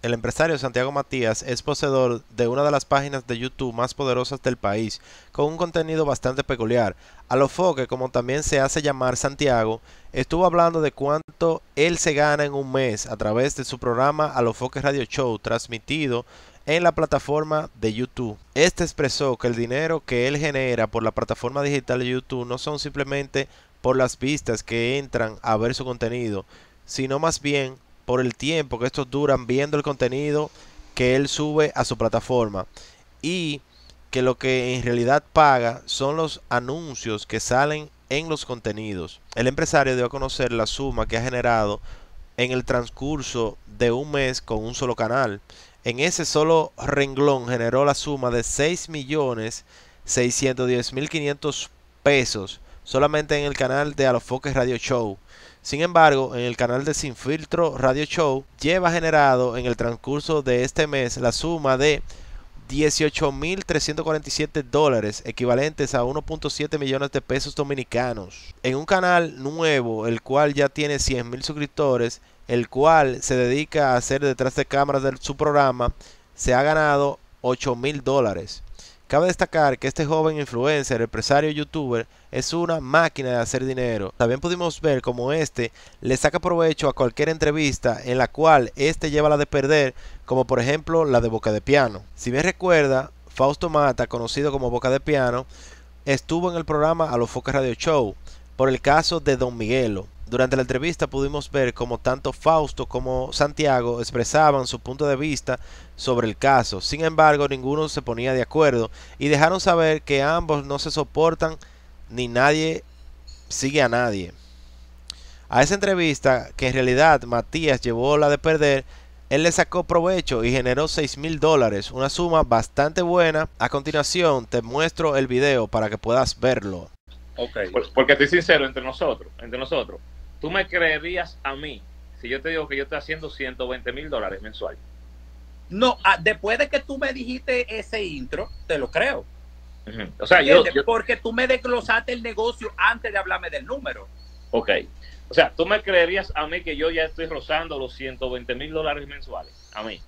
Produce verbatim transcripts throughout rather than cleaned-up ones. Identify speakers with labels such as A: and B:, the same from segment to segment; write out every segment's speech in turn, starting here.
A: el empresario Santiago Matías es poseedor de una de las páginas de YouTube más poderosas del país, con un contenido bastante peculiar. Alofoque, como también se hace llamar Santiago, estuvo hablando de cuánto él se gana en un mes a través de su programa Alofoque Radio Show, transmitido en la plataforma de YouTube. Este expresó que el dinero que él genera por la plataforma digital de YouTube no son simplemente por las vistas que entran a ver su contenido, sino más bien por el tiempo que estos duran viendo el contenido que él sube a su plataforma, y que lo que en realidad paga son los anuncios que salen en los contenidos. El empresario dio a conocer la suma que ha generado en el transcurso de un mes con un solo canal. En ese solo renglón generó la suma de seis millones seiscientos diez mil quinientos pesos solamente en el canal de Alofoque Radio Show. Sin embargo, en el canal de Sin Filtro Radio Show lleva generado en el transcurso de este mes la suma de dieciocho mil trescientos cuarenta y siete dólares, equivalentes a uno punto siete millones de pesos dominicanos. En un canal nuevo, el cual ya tiene cien mil suscriptores, el cual se dedica a hacer detrás de cámaras de su programa, se ha ganado ocho mil dólares. Cabe destacar que este joven influencer, empresario youtuber, es una máquina de hacer dinero. También pudimos ver cómo este le saca provecho a cualquier entrevista en la cual este lleva la de perder, como por ejemplo la de Boca de Piano. Si bien recuerda, Fausto Mata, conocido como Boca de Piano, estuvo en el programa Alofoque Radio Show por el caso de Don Miguelo. Durante la entrevista pudimos ver cómo tanto Fausto como Santiago expresaban su punto de vista sobre el caso. Sin embargo, ninguno se ponía de acuerdo y dejaron saber que ambos no se soportan ni nadie sigue a nadie. A esa entrevista, que en realidad Matías llevó la de perder, él le sacó provecho y generó seis mil dólares, una suma bastante buena. A continuación te muestro el video para que puedas verlo.
B: Ok, porque estoy sincero, entre nosotros, entre nosotros, ¿tú me creerías a mí si yo te digo que yo estoy haciendo ciento veinte mil dólares mensual?
C: No, ah, después de que tú me dijiste ese intro, te lo creo.
B: Uh-huh. O sea, yo, yo...
C: Porque tú me desglosaste el negocio antes de hablarme del número.
B: Ok. O sea, ¿tú me creerías a mí que yo ya estoy rozando los ciento veinte mil dólares mensuales? A mí.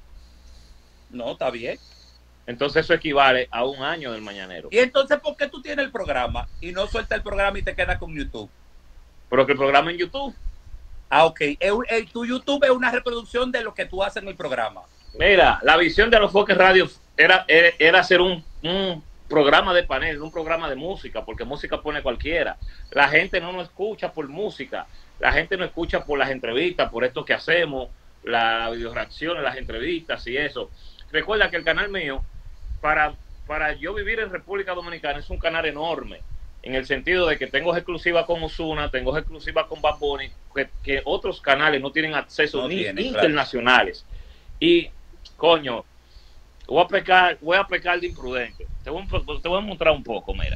C: No, está bien.
B: Entonces eso equivale a un año del Mañanero.
C: ¿Y entonces por qué tú tienes el programa y no sueltas el programa y te quedas con YouTube?
B: Porque el programa en YouTube.
C: Ah, ok. El, el, tu YouTube es una reproducción de lo que tú haces en el programa.
B: Mira, la visión de Alofoque Radio era, era, era hacer un, un programa de panel, un programa de música, porque música pone cualquiera. La gente no nos escucha por música, la gente nos escucha por las entrevistas, por esto que hacemos, las videoreacciones, las entrevistas y eso. Recuerda que el canal mío, para, para yo vivir en República Dominicana, es un canal enorme, en el sentido de que tengo exclusiva con Ozuna, tengo exclusiva con Bad Bunny, que, que otros canales no tienen acceso, no ni tienen, internacionales. Claro. Y, coño, voy a pecar, voy a pecar de imprudente. Te voy, a, te voy a mostrar un poco, mira,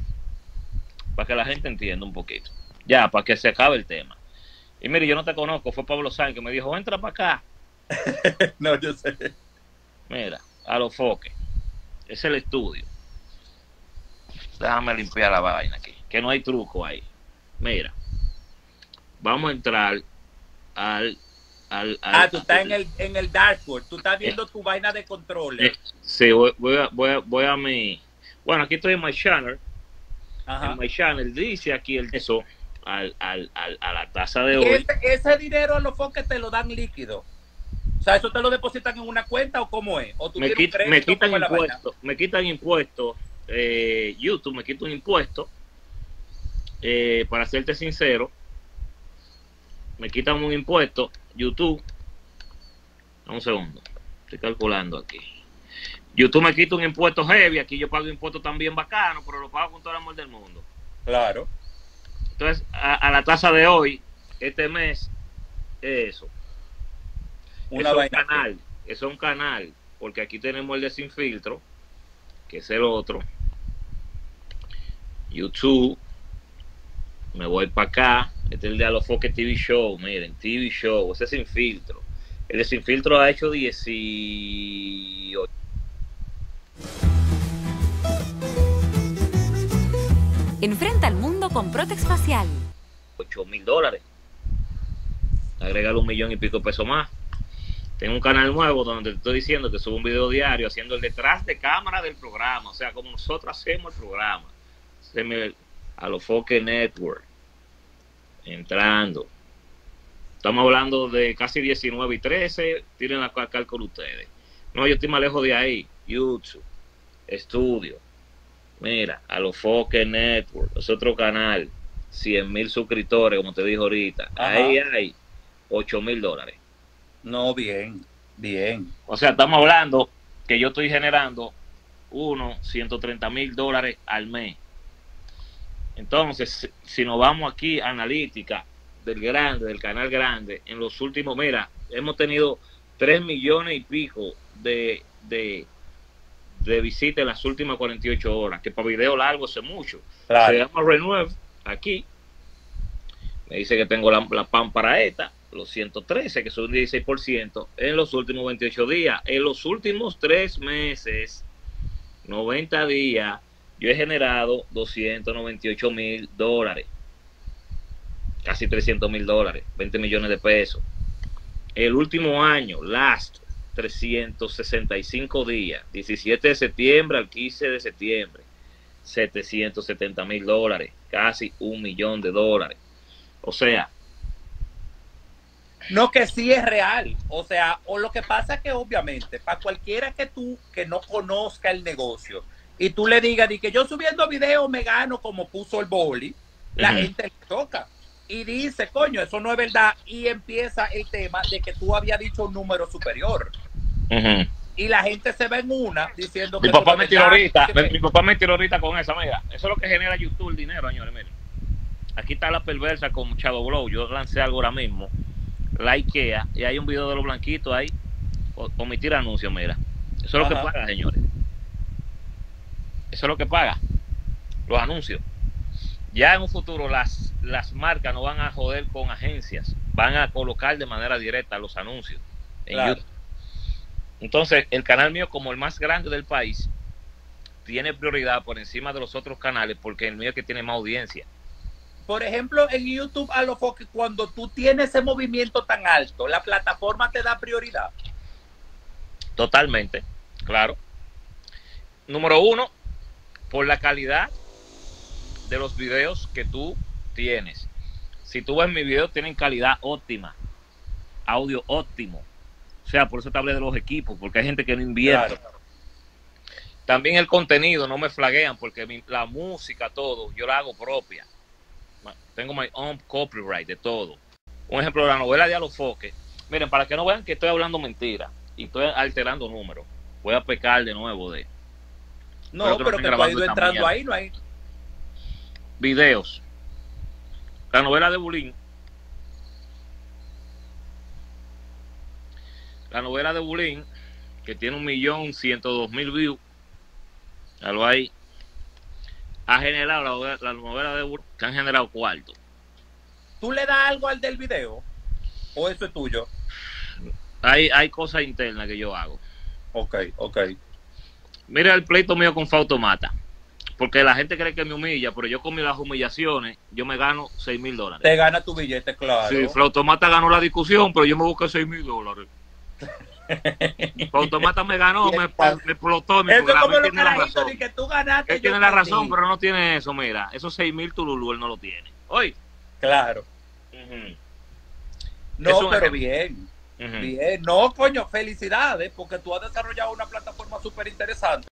B: para que la gente entienda un poquito. Ya, para que se acabe el tema. Y mire, yo no te conozco, fue Pablo Sánchez que me dijo, entra para acá.
C: No, yo sé.
B: Mira, Alofoque. Es el estudio. Déjame limpiar la vaina aquí, que no hay truco ahí. Mira, vamos a entrar al... al, al
C: ah, tú estás en el, en el dashboard, tú estás viendo eh, tu vaina de controles.
B: Eh, sí, voy, voy, a, voy, a, voy a mi... Bueno, aquí estoy en My Channel. Ajá. En My Channel dice aquí el eso al, al, al, a la tasa de hoy.
C: Ese, ese dinero a los foques te lo dan líquido. O sea, ¿eso te lo depositan en una cuenta o cómo es? ¿O tú
B: me, quit, me quitan impuestos, me quitan impuestos, eh, YouTube me quita un impuesto, eh, para serte sincero, me quitan un impuesto, YouTube, un segundo, estoy calculando aquí, YouTube me quita un impuesto heavy, aquí yo pago impuestos también bacano, pero lo pago con todo el amor del mundo.
C: Claro.
B: Entonces, a, a la tasa de hoy, este mes, es eso. Una eso es un canal, eso es un canal, porque aquí tenemos el de Sin Filtro, que es el otro. YouTube, me voy para acá, este es el de Alofoque T V Show, miren, T V Show, ese es Sin Filtro. El de Sin Filtro ha hecho dieciocho.
D: Enfrenta al mundo con Protex Facial.
B: ocho mil dólares. Agregar un millón y pico de pesos más. Tengo un canal nuevo donde te estoy diciendo que subo un video diario haciendo el detrás de cámara del programa, o sea, como nosotros hacemos el programa. Se me, a los Foque Network, entrando. Estamos hablando de casi diecinueve y trece, tienen la cálculo ustedes. No, yo estoy más lejos de ahí. YouTube, estudio. Mira, a los Foque Network, es otro canal, cien mil suscriptores, como te dije ahorita. Ajá. Ahí hay ocho mil dólares.
C: No, bien, bien.
B: O sea, estamos hablando que yo estoy generando uno, ciento treinta mil dólares al mes. Entonces, si nos vamos aquí a analítica del grande, del canal grande, en los últimos, mira, hemos tenido tres millones y pico de, de, de visitas en las últimas cuarenta y ocho horas, que para video largo es mucho. Claro. Se llama Renuev, aquí, me dice que tengo la, la pan para esta, los ciento trece, que son un dieciséis por ciento, en los últimos veintiocho días. En los últimos tres meses, noventa días, yo he generado doscientos noventa y ocho mil dólares, casi trescientos mil dólares, veinte millones de pesos. El último año, last, trescientos sesenta y cinco días, diecisiete de septiembre al quince de septiembre, setecientos setenta mil dólares, casi un millón de dólares. O sea,
C: no, que sí es real. O sea, o lo que pasa es que obviamente, para cualquiera que tú, que no conozca el negocio, y tú le digas de que yo subiendo videos me gano como puso el boli, la uh-huh. gente le toca. Y dice, coño, eso no es verdad. Y empieza el tema de que tú habías dicho un número superior. Uh-huh. Y la gente se ve en una diciendo
B: mi
C: que...
B: Papá me tiró ahorita, mi, mi papá me tiró ahorita con esa, mira. Eso es lo que genera YouTube el dinero, señores, miren. Aquí está la perversa con Shadow Blow. Yo lancé algo ahora mismo. La IKEA. Y hay un video de los blanquitos ahí. O, omitir anuncios, mira. Eso es Ajá. lo que paga, señores. Eso es lo que paga. Los anuncios. Ya en un futuro las, las marcas no van a joder con agencias. Van a colocar de manera directa los anuncios en claro. YouTube. Entonces, el canal mío, como el más grande del país, tiene prioridad por encima de los otros canales porque el mío es que tiene más audiencia.
C: Por ejemplo, en YouTube, a lo que cuando tú tienes ese movimiento tan alto, la plataforma te da prioridad.
B: Totalmente, claro. Número uno, por la calidad de los videos que tú tienes. Si tú ves mis videos, tienen calidad óptima, audio óptimo. O sea, por eso te hablé de los equipos, porque hay gente que no invierte. Claro. También el contenido, no me flaguean, porque mi, la música, todo, yo la hago propia. Tengo my own copyright de todo. Un ejemplo, la novela de Alofoque. Miren, para que no vean que estoy hablando mentira y estoy alterando números, voy a pecar de nuevo de...
C: No, pero, pero que tú has ido entrando mañana. Ahí, no hay...
B: Videos. La novela de Bulín. La novela de Bulín, que tiene un millón ciento dos mil views. Algo ahí. Ha generado la, la novela de Bulín, que han generado cuarto.
C: ¿Tú le das algo al del video? ¿O eso es tuyo?
B: Hay, hay cosas internas que yo hago.
C: Ok, ok.
B: Mira el pleito mío con Fautomata. Porque la gente cree que me humilla, pero yo con las humillaciones, yo me gano seis mil dólares.
C: Te gana tu billete, claro.
B: Sí, Fautomata ganó la discusión, pero yo me busqué seis mil dólares. Fautomata me ganó, me, me explotó. Mi
C: eso es como
B: él
C: lo
B: tiene la razón.
C: Que tú ganaste,
B: él tiene la razón, pero no tiene eso, mira. Esos seis mil Tululú él no lo tiene. Oye.
C: Claro. Uh-huh. No, eso pero es... bien. Uh-huh. Bien. No, coño, felicidades, porque tú has desarrollado una plataforma súper interesante.